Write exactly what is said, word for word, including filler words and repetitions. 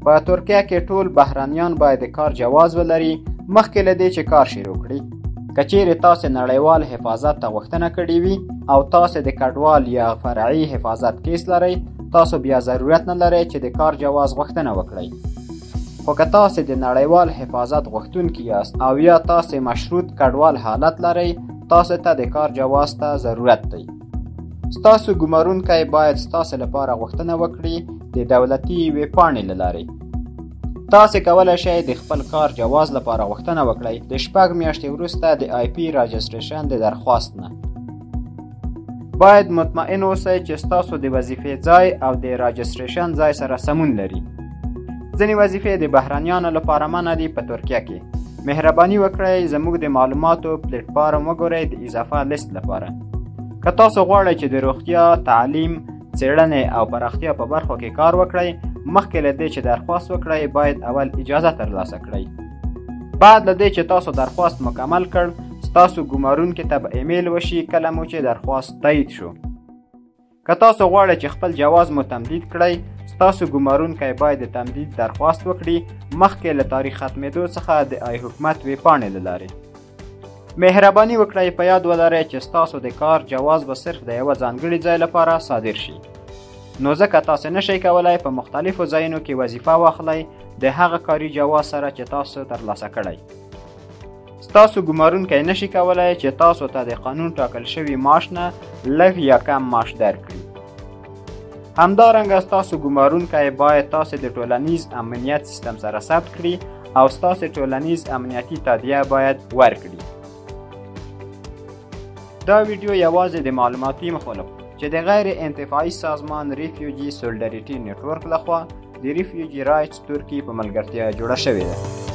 په ترکیه کې ټول بهرنیان باید د کار جواز ولري مخکې له دې چې کار شروع کړي. که چیرې تاسې نړیوال حفاظت ته غوښتنه کړې وي او تاسې د کډوال یا فرعي حفاظت کیس لرئ، تاسو بیا ضرورت نه لرئ چې د کار جواز غوښتنه وکړئ. خو که تاسې د نړیوال حفاظت غوښتونکي یاست او یا تاسې مشروط کډوال حالت لرئ، تاسو ته د کار جواز ته ضرورت دی. ستاسو ګمارونکی باید ستاسو لپاره غوښتنه وکړي د دولتي یوې پاڼې له لارې. تاسې کولی شئ د خپل کار جواز لپاره غوښتنه وکړئ د شپږ میاشتې وروسته د آی پي راجستریشن د درخواست نه. باید مطمئن اوسئ چې ستاسو د وظیفې ځای او د راجستریشن ځای سره سمون لري. ځینې وظیفې د بهرنیانو لپاره منع دي په ترکیه کې. مهرباني وکړئ زموږ د معلوماتو پلیټفارم وګورئ د اضافه لیست لپاره. که تاسو غواړئ چې د روغتیا، تعلیم، څېړنې او پراختیا په برخو کې کار وکړئ، مخکې له دې چې درخواست وکړئ باید اول اجازه ترلاسه کړئ. بعد له دې چې تاسو درخواست مکمل کړ، ستاسو ګمارونکي ته به ایمیل وشي کله مو چې درخواست تایید شو. که تاسو غواړئ چې خپل جواز مو تمدید کړئ، ستاسو ګمارونکی باید د تمدید درخواست وکړي مخکې له تاریخ ختمېدو څخه د آی حکومت وې پاڼې له لارې. مهرباني وکړئ په یاد ولرئ چې ستاسو د کار جواز به صرف د یوه ځانګړي ځای لپاره صادر شي. نو ځکه تاسو نشئ کولی په مختلفو ځایونو کې وظیفه واخلئ د هغه کاري جواز سره چې تاسو ترلاسه کړی. ستاسو ګمارونکی نشي کولی چې تاسو ته د قانون ټاکل شوي معاش نه لږ یا کم معاش درکړي. همدارنګه ستاسو ګمارونکی باید تاسې د ټولنیز امنیت سیستم سره ثبت کړي او ستاسې ټولنیز امنیتي تادیه باید ورکړي. دا ویډیو یوازې د معلوماتي مخالف چې د غیر انتفاعي سازمان ریفیوجي سولډریټي نیټورک لخوا د ریفیوجي رایټس ترکي په ملګرتیا جوړه شوې ده.